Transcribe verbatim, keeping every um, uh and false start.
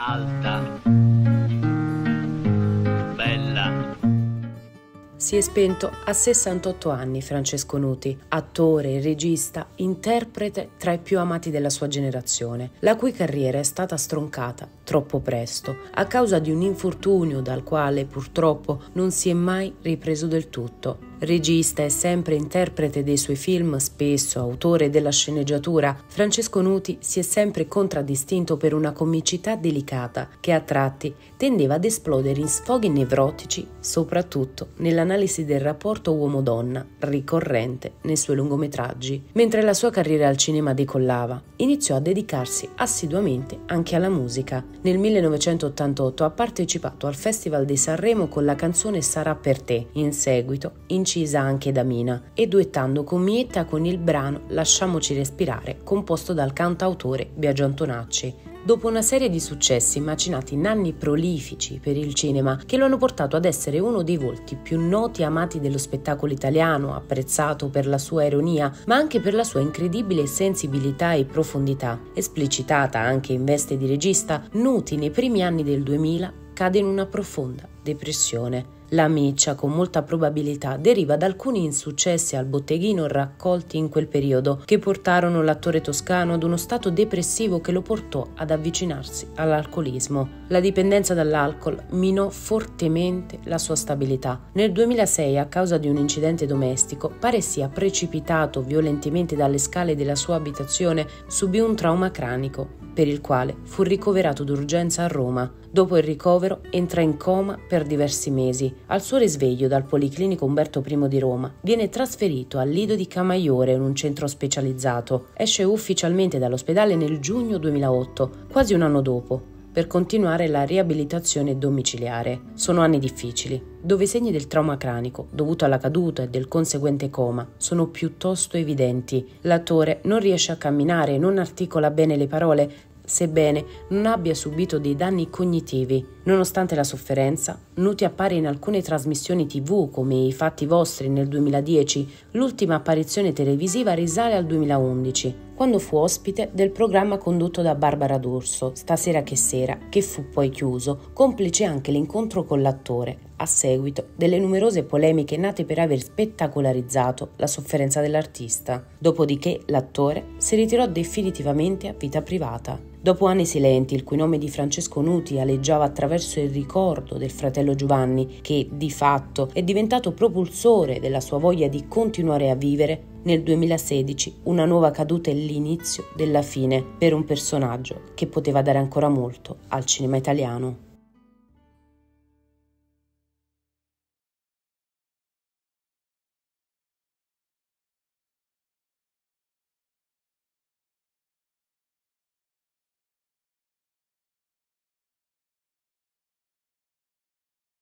alta, bella. Si è spento a sessantotto anni Francesco Nuti, attore, regista, interprete tra i più amati della sua generazione, la cui carriera è stata stroncata troppo presto a causa di un infortunio dal quale purtroppo non si è mai ripreso del tutto. Regista e sempre interprete dei suoi film, spesso autore della sceneggiatura, Francesco Nuti si è sempre contraddistinto per una comicità delicata che a tratti tendeva ad esplodere in sfoghi nevrotici, soprattutto nell'analisi del rapporto uomo-donna, ricorrente nei suoi lungometraggi. Mentre la sua carriera al cinema decollava, iniziò a dedicarsi assiduamente anche alla musica. Nel millenovecentottantotto ha partecipato al Festival di Sanremo con la canzone Sarà per te, in seguito incisa anche da Mina, e duettando con Mietta con il brano Lasciamoci respirare, composto dal cantautore Biagio Antonacci. Dopo una serie di successi macinati in anni prolifici per il cinema, che lo hanno portato ad essere uno dei volti più noti e amati dello spettacolo italiano, apprezzato per la sua ironia, ma anche per la sua incredibile sensibilità e profondità, esplicitata anche in veste di regista, Nuti nei primi anni del duemila cade in una profonda depressione. La miccia, con molta probabilità, deriva da alcuni insuccessi al botteghino raccolti in quel periodo, che portarono l'attore toscano ad uno stato depressivo che lo portò ad avvicinarsi all'alcolismo. La dipendenza dall'alcol minò fortemente la sua stabilità. Nel duemilasei, a causa di un incidente domestico, pare sia precipitato violentemente dalle scale della sua abitazione, subì un trauma cranico, per il quale fu ricoverato d'urgenza a Roma. Dopo il ricovero entra in coma per diversi mesi. Al suo risveglio dal Policlinico Umberto I di Roma viene trasferito al Lido di Camaiore, in un centro specializzato. Esce ufficialmente dall'ospedale nel giugno duemilaotto, quasi un anno dopo, per continuare la riabilitazione domiciliare. Sono anni difficili, dove i segni del trauma cranico, dovuto alla caduta e del conseguente coma, sono piuttosto evidenti. L'attore non riesce a camminare e non articola bene le parole, sebbene non abbia subito dei danni cognitivi. Nonostante la sofferenza, Nuti appare in alcune trasmissioni tivù come I Fatti Vostri nel duemiladieci. L'ultima apparizione televisiva risale al duemilaundici, quando fu ospite del programma condotto da Barbara D'Urso, Stasera che sera, che fu poi chiuso, complice anche l'incontro con l'attore, a seguito delle numerose polemiche nate per aver spettacolarizzato la sofferenza dell'artista. Dopodiché l'attore si ritirò definitivamente a vita privata. Dopo anni silenti, il cui nome di Francesco Nuti aleggiava attraverso il ricordo del fratello Giovanni, che di fatto è diventato propulsore della sua voglia di continuare a vivere, nel duemilasedici una nuova caduta è l'inizio della fine per un personaggio che poteva dare ancora molto al cinema italiano.